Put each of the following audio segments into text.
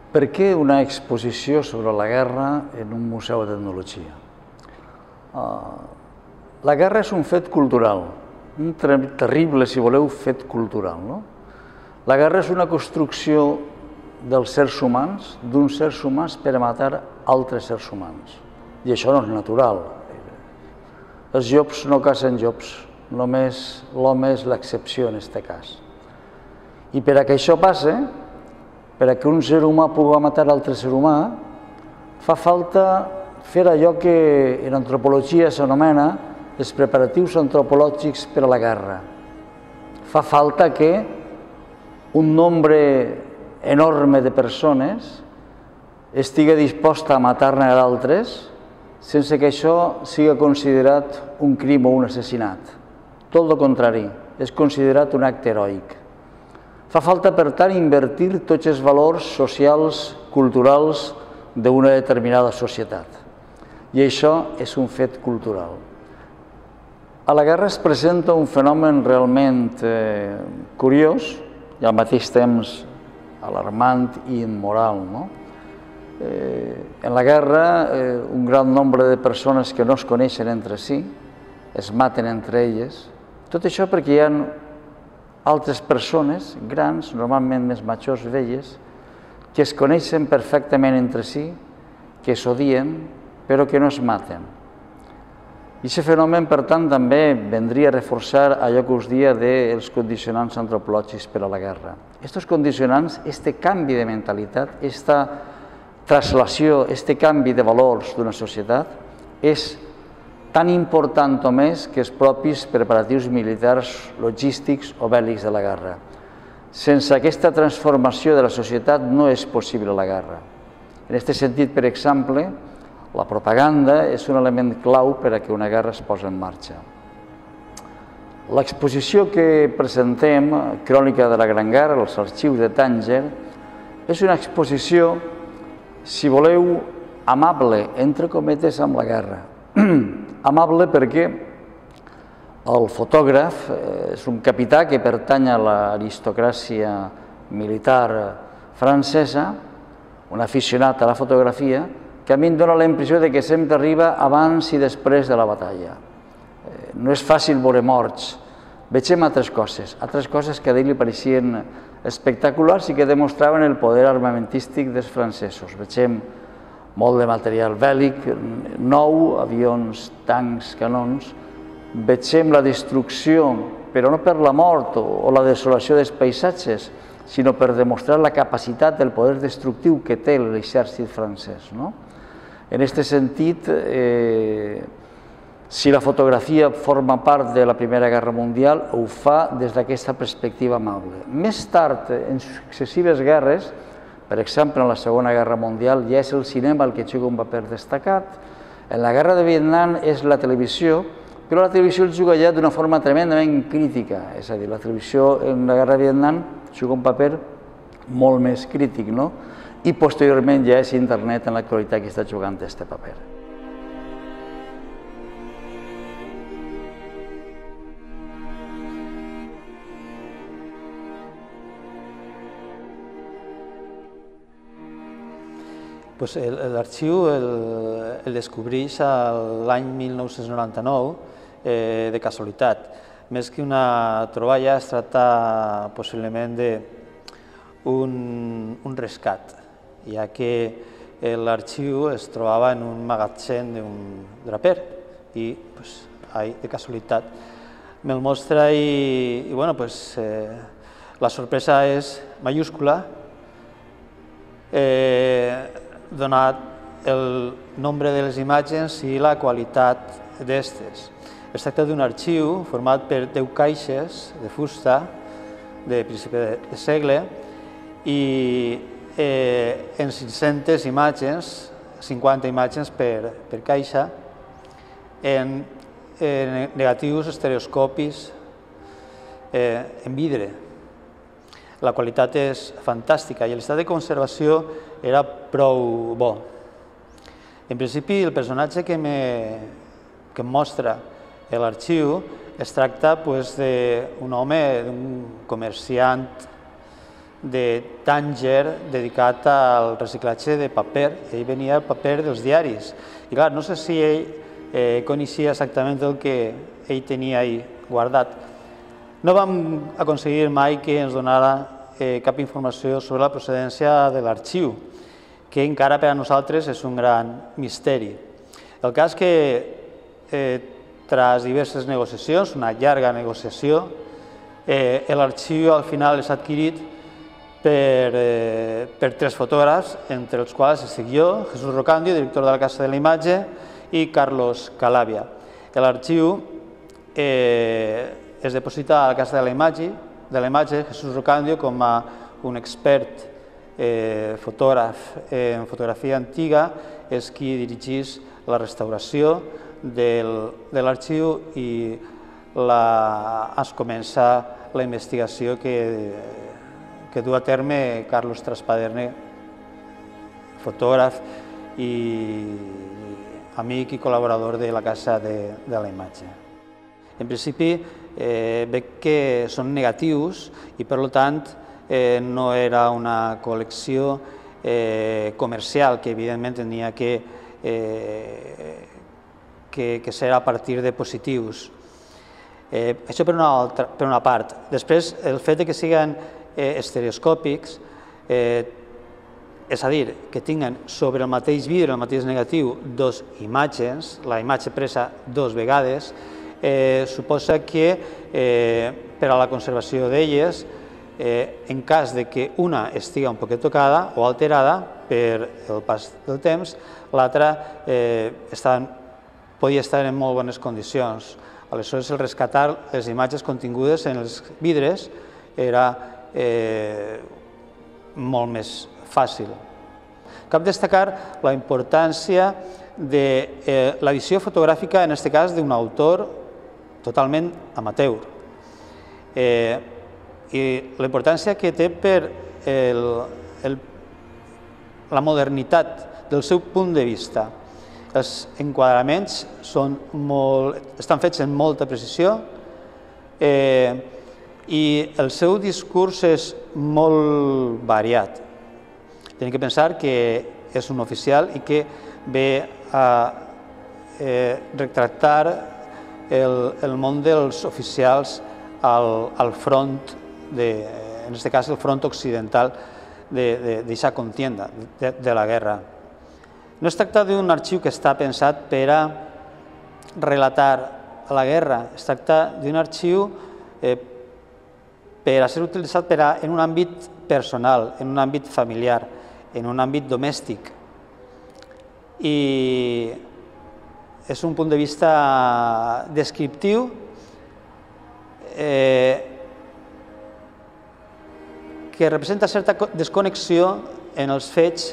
Per què una exposició sobre la guerra en un museu de tecnologia? La guerra és un fet cultural, un terrible, si voleu, fet cultural. La guerra és una construcció dels éssers humans, d'uns éssers humans per a matar altres éssers humans. I això no és natural. Els llops no cacen llops, només l'home és l'excepció en aquest cas. I per a que això passi, per a que un ser humà pugui matar altre ser humà, fa falta fer allò que en antropologia s'anomena els preparatius antropològics per a la guerra. Fa falta que un nombre enorme de persones estigui disposta a matar-ne d'altres sense que això sigui considerat un crim o un assassinat. Tot el contrari, és considerat un acte heroic. Fa falta, per tant, invertir tots els valors socials, culturals d'una determinada societat. I això és un fet cultural. A la guerra es presenta un fenomen realment curiós i al mateix temps alarmant i immoral. En la guerra, un gran nombre de persones que no es coneixen entre si, es maten entre elles. Tot això perquè hi ha altres persones, grans, normalment més majors, velles, que es coneixen perfectament entre si, que s'odien, però que no es maten. I aquest fenomen, per tant, també vendria a reforçar allò que us dia dels condicionants antropològics per a la guerra. Aquests condicionants, aquest canvi de mentalitat, aquesta translació, aquest canvi de valors d'una societat, és tan important o més que els propis preparatius militars, logístics o bèl·lics de la guerra. Sense aquesta transformació de la societat no és possible la guerra. En aquest sentit, per exemple, la propaganda és un element clau per a que una guerra es posi en marxa. L'exposició que presentem, Crònica de la Gran Guerra, als arxius de Tànger, és una exposició, si voleu, amable, entre cometes, amb la guerra. Amable perquè el fotògraf és un capità que pertany a l'aristocràcia militar francesa, un aficionat a la fotografia, que a mi em dóna la impressió que sempre arriba abans i després de la batalla. No és fàcil veure morts. Vegem altres coses que a ell li pareixien espectaculars i que demostraven el poder armamentístic dels francesos. Vegem molt de material bèl·lic nou, avions, tancs, canons. Vegem la destrucció, però no per la mort o la desolació dels paisatges, sinó per demostrar la capacitat del poder destructiu que té l'exèrcit francès. En aquest sentit, si la fotografia forma part de la Primera Guerra Mundial, ho fa des d'aquesta perspectiva amable. Més tard, en successives guerres, per exemple, en la Segona Guerra Mundial, ja és el cinema el que juga un paper destacat. En la Guerra de Vietnam és la televisió, però la televisió el juga ja d'una forma tremendament crítica. És a dir, la televisió en la Guerra de Vietnam juga un paper molt més crític, i posteriorment ja és internet en l'actualitat que està jugant aquest paper. L'arxiu el descobreix l'any 1999 de casualitat. Més que una troballa, es tracta possiblement d'un rescat, ja que l'arxiu es trobava en un magatzem d'un draper i, de casualitat, me'l mostra i la sorpresa és mayúscula, donat el nombre de les imatges i la qualitat d'aquestes. Es tracta d'un arxiu format per 10 caixes de fusta de principi de segle i en 500 imatges, 50 imatges per caixa, en negatius estereoscopis en vidre. La qualitat és fantàstica i l'estat de conservació era prou bo. En principi, el personatge que em mostra l'arxiu es tracta d'un home, d'un comerciant de Tànger dedicat al reciclatge de paper. Ell venia el paper dels diaris. I clar, no sé si ell coneixia exactament el que ell tenia ahí guardat. No vam aconseguir mai que ens donara cap informació sobre la procedència de l'arxiu, que encara per a nosaltres és un gran misteri. El cas que, tras diverses negociacions, una llarga negociació, l'arxiu al final és adquirit per 3 fotògrafs, entre els quals estic jo, Jesús Rocandio, director de la Casa de la Imatge, i Carlos Calàbia. L'arxiu es deposita a la Casa de la Imatge, Jesús Rocandio, com a un expert fotògraf en fotografia antiga, és qui dirigeix la restauració de l'arxiu i es comença la investigació que du a terme Carlos Traspaderne, fotògraf i amic i col·laborador de la Casa de la Imatge. En principi, veig que són negatius i, per tant, no era una col·lecció comercial, que evidentment tenia que ser a partir de positius. Això per una part. Després, el fet que siguin estereoscòpics, és a dir, que tinguen sobre el mateix vidre, el mateix negatiu, 2 imatges, la imatge presa 2 vegades, suposa que per a la conservació d'elles, en cas de que una estigui un poquet tocada o alterada per el pas del temps, l'altra podia estar en molt bones condicions. Aleshores, el rescatar les imatges contingudes en els vidres era molt més fàcil. Cal destacar la importància de la visió fotogràfica, en aquest cas, d'un autor totalment amateur. I la importància que té per la modernitat del seu punt de vista. Els enquadraments estan fets amb molta precisió i el seu discurs és molt variat. Tenim que pensar que és un oficial i que ve a retractar el món dels oficials al front, en aquest cas el front occidental d'aquesta contienda, de la guerra. No es tracta d'un arxiu que està pensat per a relatar la guerra, es tracta d'un arxiu per a ser utilitzat en un àmbit personal, en un àmbit familiar, en un àmbit domèstic. I és un punt de vista descriptiu que representa certa desconnexió en els fets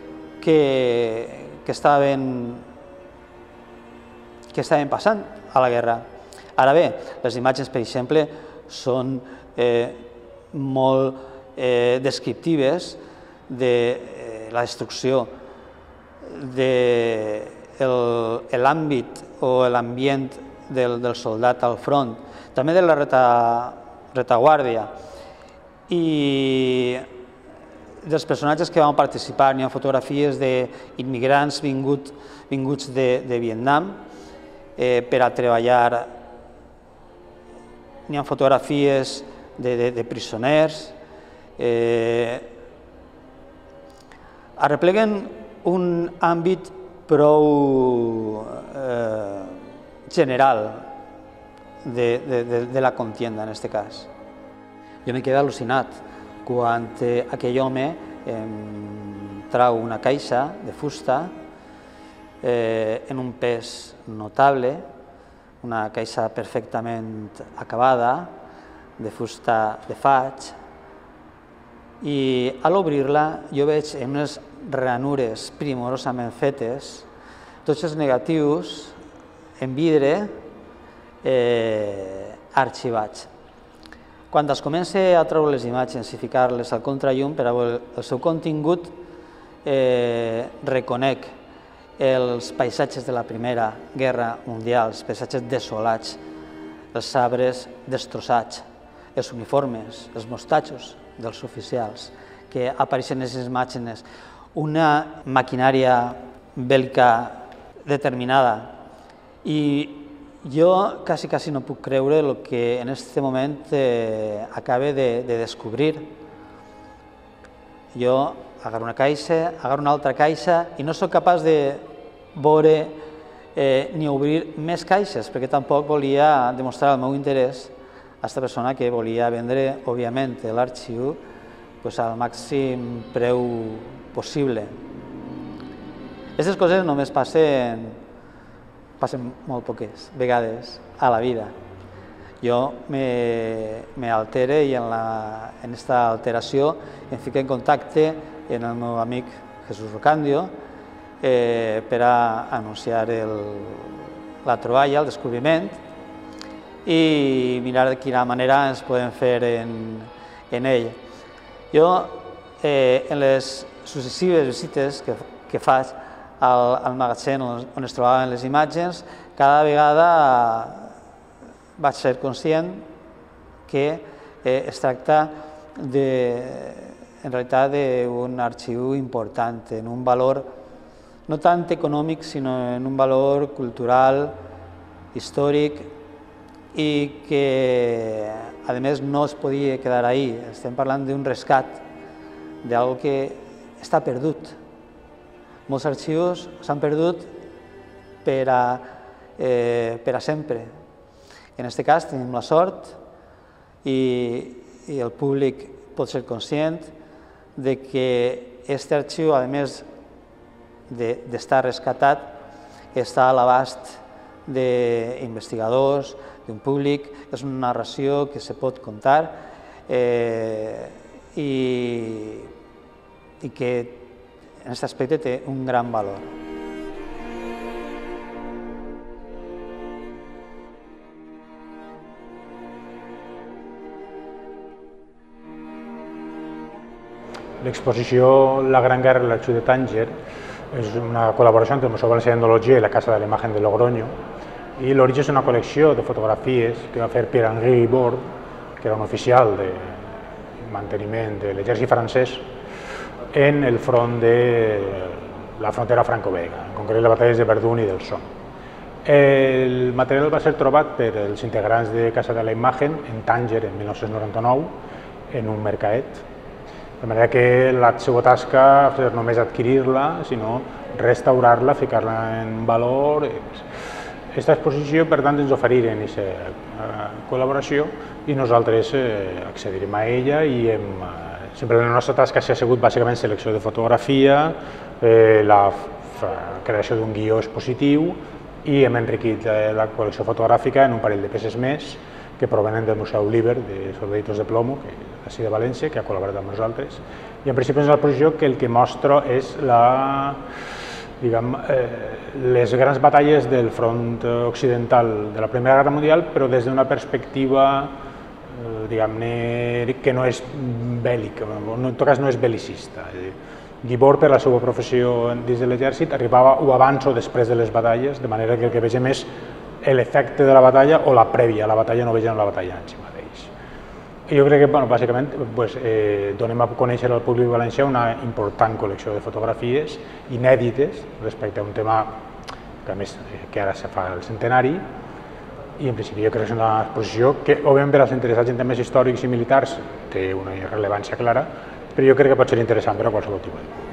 que estaven passant a la guerra. Ara bé, les imatges, per exemple, són molt descriptives de la destrucció, de l'àmbit o l'ambient del soldat al front, també de la retaguardia i dels personatges que van participar. N'hi ha fotografies d'immigrants vinguts de Vietnam per a treballar. N'hi ha fotografies de presoners. Arrepleguen un àmbit prou general de la contienda, en aquest cas. Jo m'he quedat al·lucinat quan aquell home trau una caixa de fusta en un pes notable, una caixa perfectament acabada, de fusta de faig, i a l'obrir-la jo veig en unes ranures primorosament fetes tots els negatius en vidre arxivats. Quan es comença a treure les imatges i ficar-les al contrallum per a veure el seu contingut, reconec els paisatges de la Primera Guerra Mundial, els paisatges desolats, els arbres destrossats, els uniformes, els mostatxos, dels oficials que apareixen en aquestes imatges, una maquinària bèl·lica determinada. I jo quasi no puc creure el que en aquest moment acabo de descobrir. Jo agarro una caixa, agarro una altra caixa i no sóc capaç de veure ni obrir més caixes, perquè tampoc volia demostrar el meu interès a aquesta persona que volia vendre, òbviament, l'arxiu al màxim preu possible. Aquestes coses només passen molt poques vegades a la vida. Jo m'altere i en aquesta alteració em fico en contacte amb el meu amic Jesús Rocandio per a anunciar la troballa, el descobriment i mirar de quina manera ens podem fer en ell. Jo, en les successives visites que faig al magatzem on es trobaven les imatges, cada vegada vaig ser conscient que es tracta en realitat d'un arxiu important, en un valor no tant econòmic, sinó en un valor cultural, històric, i que, a més, no es podia quedar ahí. Estem parlant d'un rescat, d'algo que està perdut. Molts arxius s'han perdut per a sempre. En aquest cas tenim la sort i el públic pot ser conscient de que aquest arxiu, a més d'estar rescatat, està a l'abast d'investigadors, d'un públic, és una narració que se pot contar i que en aquest aspecte té un gran valor. L'exposició La Gran Guerra de l'Arxiu de Tànger és una col·laboració entre el Museu Valencià d'Etnologia i la Casa de la Imagen de Logroño, i l'origen és una col·lecció de fotografies que va fer Pierre-Henri Guibord, que era un oficial de manteniment de l'exèrcit francès en el front de la frontera franco-belga, en concret les batalles de Verdun i del Somme. El material va ser trobat per els integrants de Casa de la Imagen en Tànger en 1999 en un mercadet, de manera que la seva tasca no és només adquirir-la, sinó restaurar-la, ficar-la en valor. Aquesta exposició, per tant, ens oferiren aquesta col·laboració i nosaltres accedirem a ella i sempre la nostra tasca s'ha sigut bàsicament selecció de fotografia, la creació d'un guió expositiu i hem enriquit la col·lecció fotogràfica en un parell de peces més que provenen del Museu Liber de Soldaditos de Plomo, d'ací de València, que ha col·laborat amb nosaltres. I en principi és una exposició que el que mostra és les grans batalles del front occidental de la Primera Guerra Mundial, però des d'una perspectiva que no és bèl·lica, en tot cas no és bel·licista. Guibord, per la seva professió dins de l'exèrcit, arribava o abans o després de les batalles, de manera que el que vegem és l'efecte de la batalla o la prèvia a la batalla, no vegem la batalla en si mateix. Jo crec que, bàsicament, donem a conèixer al públic valencià una important col·lecció de fotografies inèdites respecte a un tema que, a més, que ara se fa el centenari, i en principi jo crec que és una exposició que, òbviament, per als interessats en temes històrics i militars té una rellevància clara, però jo crec que pot ser interessant per a qualsevol tipus de